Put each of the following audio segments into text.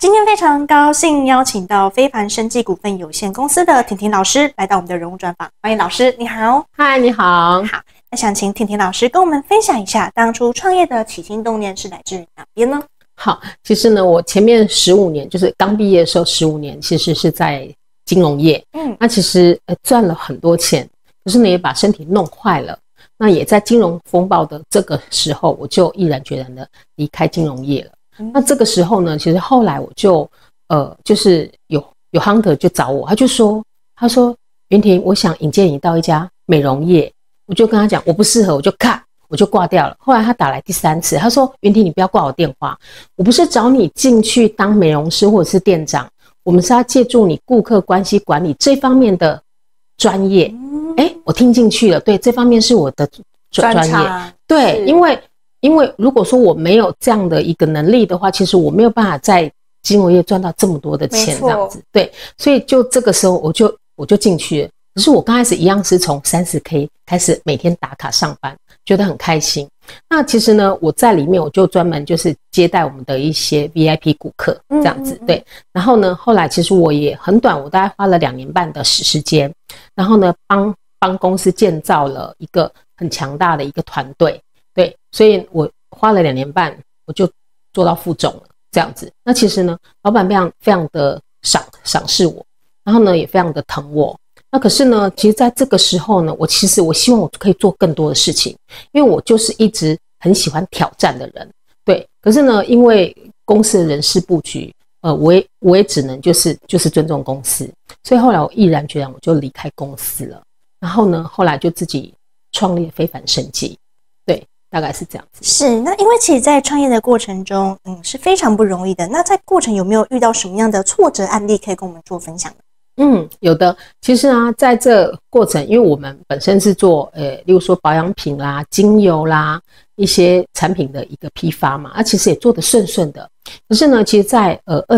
今天非常高兴邀请到非凡生技股份有限公司的婷婷老师来到我们的人物专访，欢迎老师，你好。 嗨，你好。 好，那想请婷婷老师跟我们分享一下，当初创业的起心动念是来自于哪边呢？ 好，其实呢，我前面15年，就是刚毕业的时候15年，其实是在金融业，那其实赚了很多钱，可是呢也把身体弄坏了。那也在金融风暴的这个时候，我就毅然决然的离开金融业了。那这个时候呢，其实后来我就就是有 hunter 就找我，他说云婷，我想引荐你到一家美容业。我就跟他讲我不适合，我就挂掉了。后来他打来第3次，他说云婷，你不要挂我电话，我不是找你进去当美容师或者是店长，我们是要借助你顾客关系管理这方面的专业。我听进去了，对，这方面是我的专业。对，因为如果说我没有这样的一个能力的话，其实我没有办法在金融业赚到这么多的钱这样子。对，所以就这个时候我就进去了。可是我刚开始一样是从30K 开始每天打卡上班，觉得很开心。那其实呢，我在里面我就专门就是接待我们的一些 VIP 顾客这样子。对，然后呢，后来其实我也很短，我大概花了2年半的时间，然后呢帮公司建造了一个很强大的一个团队。对，所以我花了2年半，我就做到副总了这样子。那其实呢，老板非常的赏识我，然后呢也非常的疼我。那可是呢，其实在这个时候呢，我希望我可以做更多的事情，因为我就是一直很喜欢挑战的人。对，可是呢，因为公司的人事布局，我也只能就是尊重公司，所以后来我毅然决然我就离开公司了。然后呢，后来就自己创立非凡生技。对，大概是这样子。 是，那因为其实在创业的过程中，是非常不容易的。那在过程有没有遇到什么样的挫折案例可以跟我们做分享呢？ 有的。其实啊，在这过程，因为我们本身是做例如说保养品啦、精油啦一些产品的一个批发嘛，其实也做得顺顺的。可是呢，其实在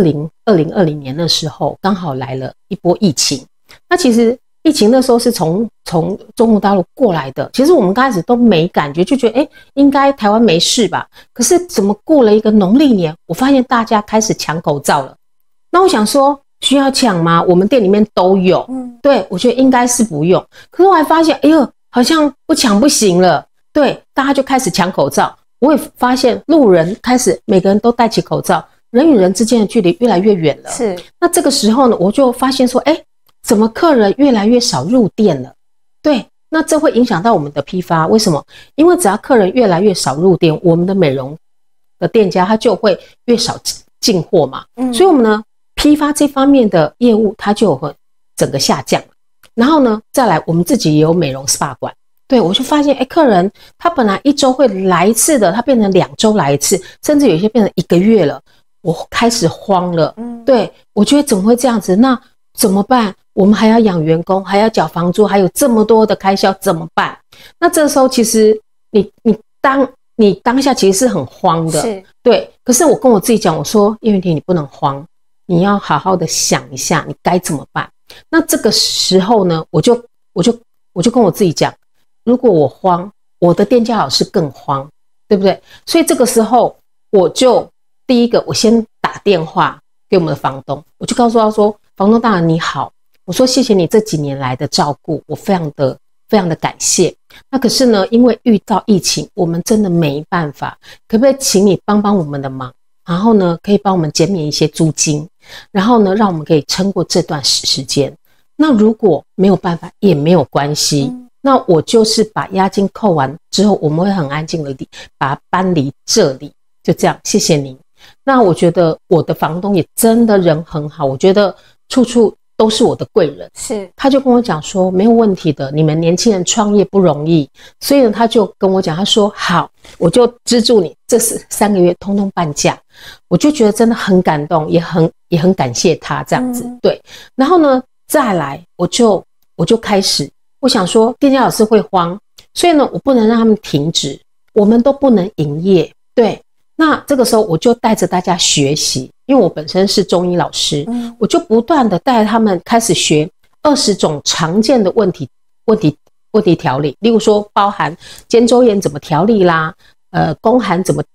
2020年的时候，刚好来了一波疫情。那其实疫情那时候是从中国大陆过来的，其实我们刚开始都没感觉，就觉得应该台湾没事吧。可是怎么过了一个农历年，我发现大家开始抢口罩了。那我想说，需要抢吗？我们店里面都有。对，我觉得应该是不用。可是我还发现，好像不抢不行了。对，大家就开始抢口罩。我也发现路人开始每个人都戴起口罩，人与人之间的距离越来越远了。是。那这个时候呢，我就发现说，怎么客人越来越少入店了？对，那这会影响到我们的批发。为什么？因为只要客人越来越少入店，我们的美容的店家他就会越少进货嘛。所以我们呢，批发这方面的业务它就会整个下降。然后呢，再来我们自己也有美容 SPA 馆。对，我就发现客人他本来1周会来一次的，他变成2周来一次，甚至有些变成1个月了。我开始慌了。对，我觉得怎么会这样子？那怎么办？我们还要养员工，还要缴房租，还有这么多的开销，怎么办？那这时候其实你当下其实是很慌的。是。对，可是我跟我自己讲，我说叶云婷，你不能慌，你要好好的想一下你该怎么办。那这个时候呢，我就跟我自己讲，如果我慌，我的店家老师更慌，对不对？所以这个时候我就第一个，我先打电话给我们的房东，我就告诉他说，房东大人你好，我说谢谢你这几年来的照顾，我非常的感谢。那可是呢，因为遇到疫情，我们真的没办法，可不可以请你帮我们的忙？然后呢，可以帮我们减免一些租金，然后呢，让我们可以撑过这段时间。那如果没有办法也没有关系，那我就是把押金扣完之后，我们会很安静的把它搬离这里，就这样，谢谢您。那我觉得我的房东也真的人很好，我觉得处处都是我的贵人。是，他就跟我讲说没有问题的，你们年轻人创业不容易，所以呢，他就跟我讲，他说好，我就资助你这3个月通通半价。我就觉得真的很感动，也很感谢他这样子。对，然后呢，再来我就开始，我想说店家老师会慌，所以呢，我不能让他们停止，我们都不能营业。对，那这个时候我就带着大家学习，因为我本身是中医老师，我就不断的带他们开始学20种常见的问题调理，例如说包含肩周炎怎么调理啦，宫寒怎么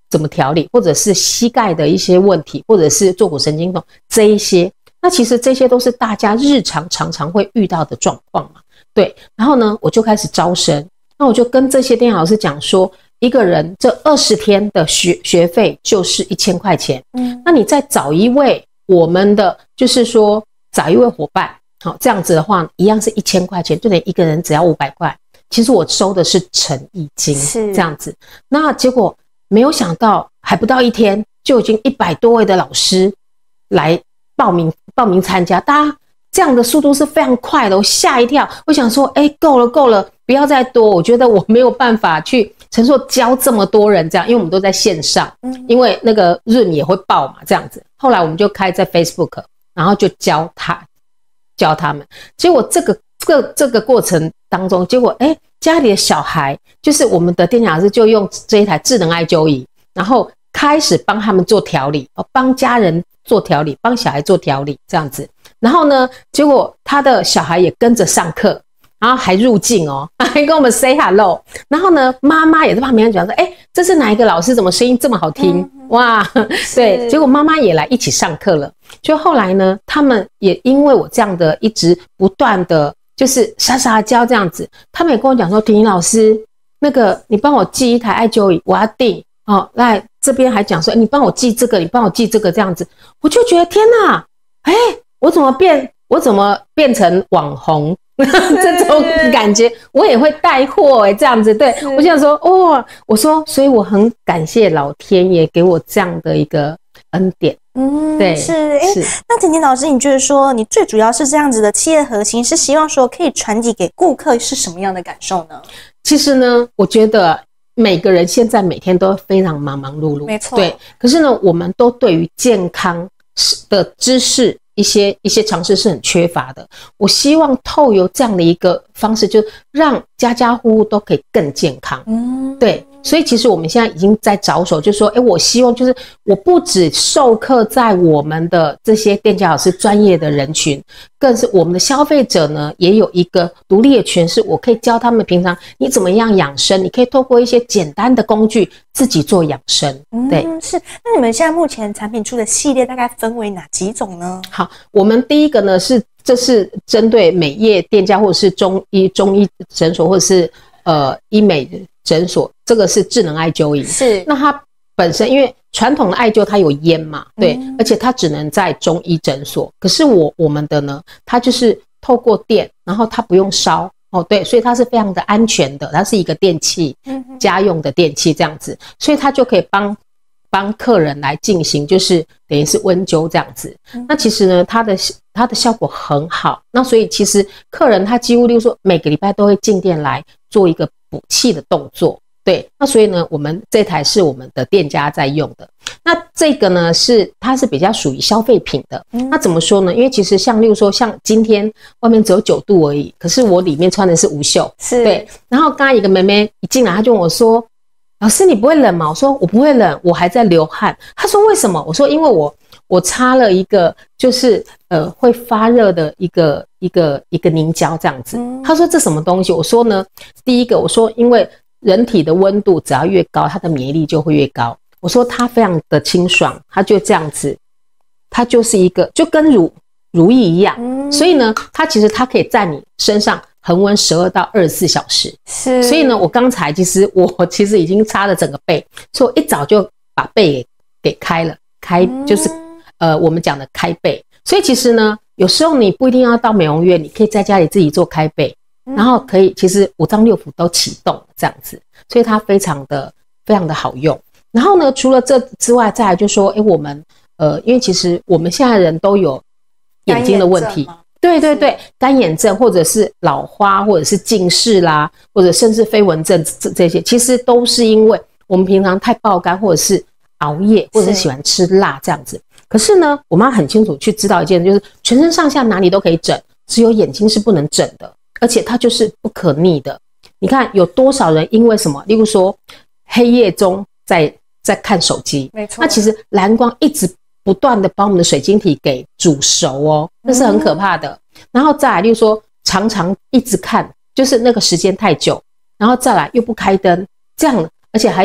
怎么调理，或者是膝盖的一些问题，或者是坐骨神经痛这一些，那其实这些都是大家日常常常会遇到的状况嘛。对，然后呢，我就开始招生，那我就跟这些电脑老师讲说，一个人这20天的学费就是1000块钱，那你再找一位我们的，就是说找一位伙伴，好，这样子的话，一样是1000块钱，就等于一个人只要500块。其实我收的是诚意金，这样子。那结果没有想到，还不到1天，就已经100多位的老师来报名参加，大家这样的速度是非常快的，我吓一跳。我想说，够了，不要再多，我觉得我没有办法去承受教这么多人这样，因为我们都在线上，因为那个润也会报嘛，这样子。后来我们就开在 Facebook， 然后就教他们。结果这个过程当中，结果家里的小孩，就是我们的电讲老师就用这一台智能艾灸仪，然后开始帮他们做调理，帮家人做调理，帮小孩做调理这样子。然后呢，结果他的小孩也跟着上课，然后还入镜还跟我们 say hello。然后呢，妈妈也在旁边讲说，这是哪一个老师？怎么声音这么好听？哇，对，结果妈妈也来一起上课了。就后来呢，他们也因为我这样的一直不断的就是撒娇这样子，他们也跟我讲说，婷婷老师，那个你帮我寄一台艾灸仪，我要订来这边还讲说，你帮我寄这个，你帮我寄这个这样子，我就觉得天哪，我怎么变成网红这种感觉，我也会带货这样子。对，我想说我说，所以我很感谢老天爷给我这样的一个恩典。对， 是。那婷婷老师，你觉得说你最主要是这样子的企业核心，是希望说可以传递给顾客是什么样的感受呢？ 其实呢，我觉得每个人现在每天都非常忙碌碌， 没错。 对，可是呢，我们都对于健康的知识一些常识是很缺乏的。我希望透由这样的一个方式，就让家家户户都可以更健康。对，所以其实我们现在已经在着手，就是说，我希望就是我不只授课在我们的这些电家老师专业的人群，更是我们的消费者呢也有一个独立的权势，我可以教他们平常你怎么样养生，你可以透过一些简单的工具自己做养生。对， 是。那你们现在目前产品出的系列大概分为哪几种呢？ 好，我们第一个呢这是针对美业店家或者是中医诊所或者是医美诊所，这个是智能艾灸仪。是，那它本身因为传统的艾灸它有烟嘛，对，而且它只能在中医诊所。可是我们的呢，它就是透过电，然后它不用烧对，所以它是非常的安全的，它是一个电器，家用的电器这样子，所以它就可以帮客人来进行，就是等于是温灸这样子。那其实呢，它的效果很好。那所以其实客人他几乎例如说每个礼拜都会进店来做一个补气的动作。对，那所以呢，我们这台是我们的店家在用的。那这个呢它是比较属于消费品的。那怎么说呢？因为其实像例如说像今天外面只有9度而已，可是我里面穿的是无袖。是，对。然后刚刚一个妹妹一进来，她就问我说，老师你不会冷吗？我说我不会冷，我还在流汗。她说为什么？我说因为我擦了一个就是会发热的一个凝胶这样子。她说这什么东西？我说呢，第一个我说因为人体的温度只要越高，它的免疫力就会越高。我说它非常的清爽，它就这样子，它就是一个就跟乳液一样。所以呢，它其实它可以在你身上恒温12到24小时。是，所以呢，我刚才其实已经擦了整个背，所以我一早就把背给开了，就是我们讲的开背。所以其实呢，有时候你不一定要到美容院，你可以在家里自己做开背，然后可以其实5脏6腑都启动这样子，所以它非常的好用。然后呢，除了这之外，再来就说，我们因为其实我们现在人都有眼睛的问题。对对对，干眼症或者是老花或者是近视啦，或者甚至飞蚊症这些，其实都是因为我们平常太爆肝或者是熬夜或者是喜欢吃辣这样子。可是呢，我们要很清楚去知道一件，就是全身上下哪里都可以整，只有眼睛是不能整的，而且它就是不可逆的。你看有多少人因为什么，例如说黑夜中在看手机，没错，那其实蓝光一直不断的把我们的水晶体给煮熟那是很可怕的。然后再来例如说常常一直看，就是那个时间太久，然后再来又不开灯，这样而且还有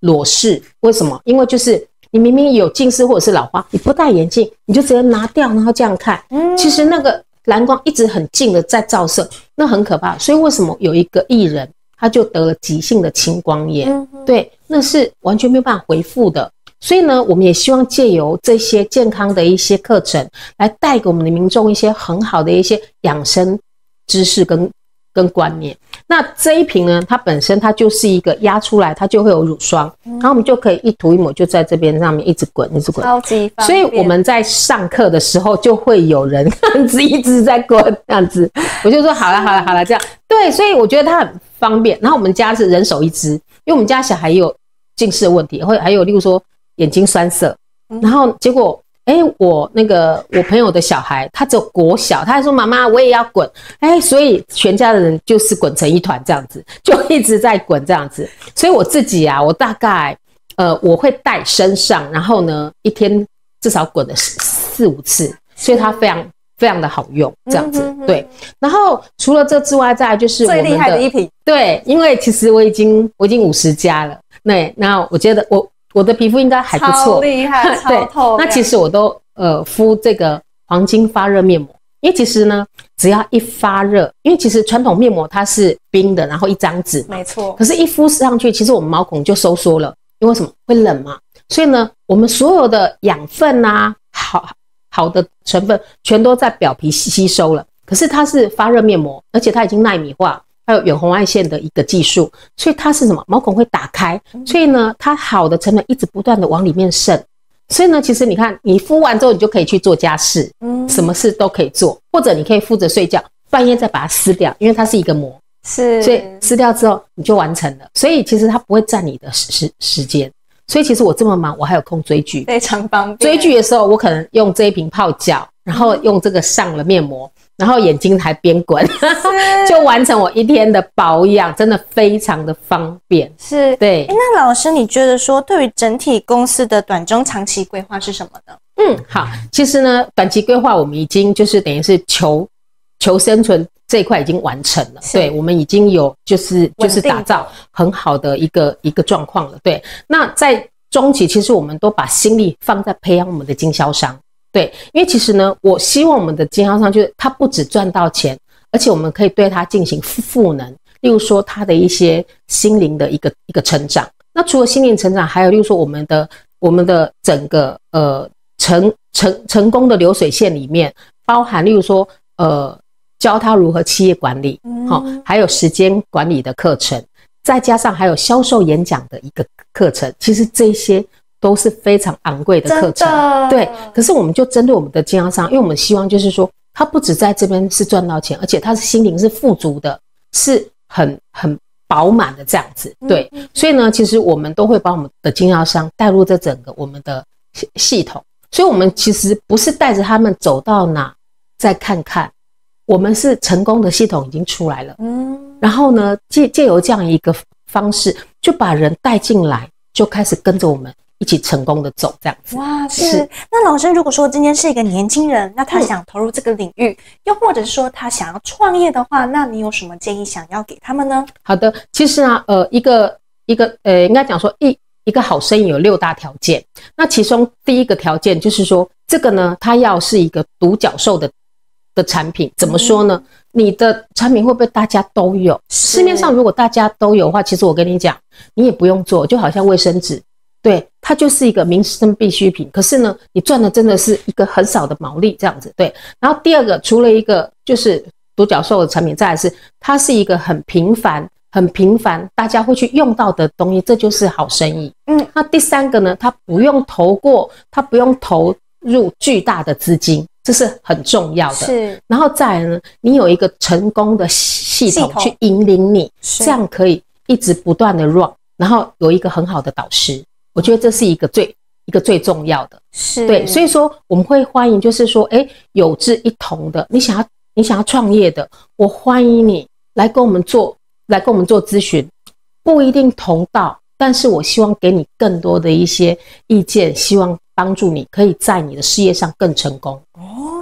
裸视。为什么？因为就是你明明有近视或者是老花，你不戴眼镜，你就直接拿掉，然后这样看，其实那个蓝光一直很近的在照射，那很可怕。所以为什么有一个艺人他就得了急性的青光眼？对，那是完全没有办法恢复的。所以呢，我们也希望借由这些健康的一些课程，来带给我们的民众一些很好的一些养生知识跟观念。那这一瓶呢，它本身它就是一个压出来，它就会有乳霜，然后我们就可以一涂一抹，就在这边上面一直滚，一直滚， 超级方便。 所以我们在上课的时候就会有人一直在滚这样子，我就说好了这样。对，所以我觉得它很方便。然后我们家是人手一支，因为我们家小孩也有近视的问题，还有例如说眼睛酸涩，然后结果我朋友的小孩他只有国小，他还说妈妈我也要滚，所以全家的人就是滚成一团这样子，就一直在滚这样子。所以我自己啊，我大概我会带身上，然后呢一天至少滚了4-5次，所以它非常非常的好用这样子。对，然后除了这之外，再来就是我们最厉害的一瓶。 对，因为其实我已经50加了，对，那我觉得我的皮肤应该还不错， 超厉害，超透亮。 那其实我都敷这个黄金发热面膜，因为其实呢，只要一发热，因为其实传统面膜它是冰的，然后一张纸， 没错。 可是，一敷上去，其实我们毛孔就收缩了，因为什么？会冷嘛。所以呢，我们所有的养分啊，好的成分全都在表皮吸收了。可是它是发热面膜，而且它已经奈米化。还有远红外线的一个技术，所以它是什么？毛孔会打开，所以呢，它好的成分一直不断的往里面渗。所以呢，其实你看，你敷完之后，你就可以去做家事，什么事都可以做，或者你可以敷着睡觉，半夜再把它撕掉，因为它是一个膜， 是， 所以撕掉之后你就完成了。所以其实它不会占你的时间。所以其实我这么忙，我还有空追剧， 非常方便。 追剧的时候，我可能用这一瓶泡脚，然后用这个上了面膜。然后眼睛还边滚，就完成我一天的保养，真的非常的方便。 是， 对。 那老师，你觉得说对于整体公司的短中长期规划是什么呢？ 好，其实呢，短期规划我们已经就是等于是求生存这一块已经完成了。对，我们已经有就是打造很好的一个状况了。对，那在中期，其实我们都把心力放在培养我们的经销商。对，因为其实呢，我希望我们的经销商就是他不只赚到钱，而且我们可以对他进行赋能，例如说他的一些心灵的一个成长。那除了心灵成长，还有例如说我们的整个成功的流水线里面，包含例如说教他如何企业管理，还有时间管理的课程，再加上还有销售演讲的一个课程，其实这些都是非常昂贵的课程，对。可是我们就针对我们的经销商，因为我们希望就是说，他不止在这边是赚到钱，而且他是心灵是富足的，是很饱满的这样子，对。所以呢，其实我们都会把我们的经销商带入这整个我们的系统，所以我们其实不是带着他们走到哪再看看，我们是成功的系统已经出来了，然后呢，借由这样一个方式，就把人带进来，就开始跟着我们一起成功的走这样子。 哇，是。那老师，如果说今天是一个年轻人，那他想投入这个领域，又或者是说他想要创业的话，那你有什么建议想要给他们呢？ 好的，其实啊，应该讲说一个好生意有6大条件。那其中第一个条件就是说，这个呢，它要是一个独角兽的产品。怎么说呢？你的产品会不会大家都有？市面上如果大家都有的话，其实我跟你讲，你也不用做，就好像卫生纸。对，它就是一个民生必需品，可是呢，你赚的真的是一个很少的毛利这样子。对，然后第二个，除了一个就是独角兽的产品，再来是它是一个很平凡大家会去用到的东西，这就是好生意。那第三个呢，它不用投入巨大的资金，这是很重要的。是，然后再来呢，你有一个成功的系统去引领你，这样可以一直不断的 run， 然后有一个很好的导师。我觉得这是一个最重要的，是对，所以说我们会欢迎，就是说，有志一同的，你想要创业的，我欢迎你来跟我们做咨询，不一定同道，但是我希望给你更多的一些意见，希望帮助你可以在你的事业上更成功。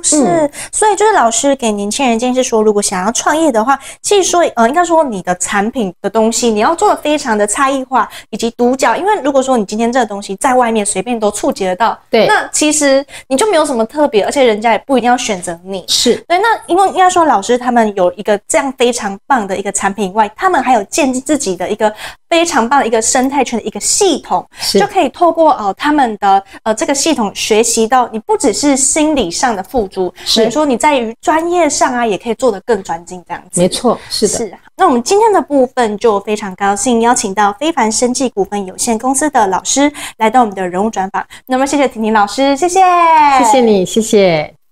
是，所以就是老师给年轻人建议是说，如果想要创业的话，其实说应该说你的产品的东西你要做的非常的差异化以及独角，因为如果说你今天这个东西在外面随便都触及得到， 对， 那其实你就没有什么特别，而且人家也不一定要选择你。 是对，那因为应该说老师他们有一个这样非常棒的一个产品以外，他们还有建立自己的一个非常棒的一个生态圈的一个系统，就可以透过他们的这个系统学习到你不只是心理上的富足，等于说你在于专业上啊也可以做得更专精这样子。 没错，是的。 是。那我们今天的部分就非常高兴邀请到非凡生技股份有限公司的老师来到我们的人物专访。那么谢谢婷婷老师，谢谢， 谢谢你，谢谢。